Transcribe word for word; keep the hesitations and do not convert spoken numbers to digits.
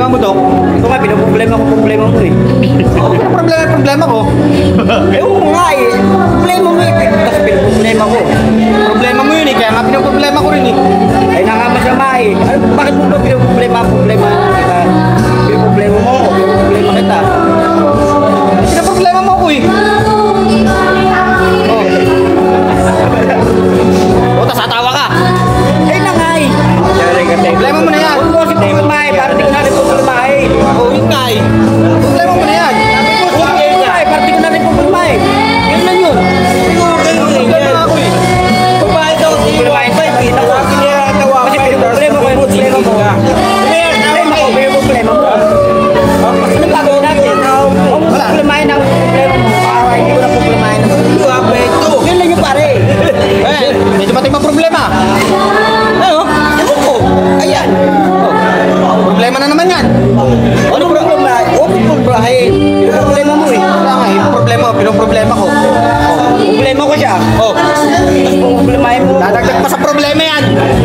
problema mo, Dok? Ito nga, pinaproblema ko problema mo eh. Ano problema yung problema ko? Eh, oo nga eh. Problema mo eh. Tapos pinaproblema ko. Problema mo yun eh, kaya nga pinaproblema ko rin eh. Ay, na nga masama eh. Ano, bakit mo ba pinaproblema, problema kita? Pinaproblema mo ako, pinaproblema kita. Pinaproblema mo ako eh. Oh. O, tas atawa ka. Ay na nga eh. Problema mo na yan. Huwag mo kasi problema eh. Para di ko na rin problema eh. O, yun nga eh. Problema mo na yan. Huwag mo problema eh. Para di ko na rin problema eh. Yun lang yun. Problema ako eh. Babae daw, problema eh. Kita ko. Kasi pinaproblema ko yung problema mo. Problema ko, pinaproblema mo. Ano gagawin natin? Huwag mo problemahin ang problema mo. Para hindi ko na problemahin ang problema mo. Yun lang yung pare. Eh, medyo mating problema. Ano? Ewan ko. Ayan. Problema na naman yan. Ano problema? Huwag mo problemahin. Yung problema mo eh. Wala nga eh, problema, pinoproblema ko. Problema ko siya. Oh, Tapos problemahin mo. dadagdag pa sa problema yan.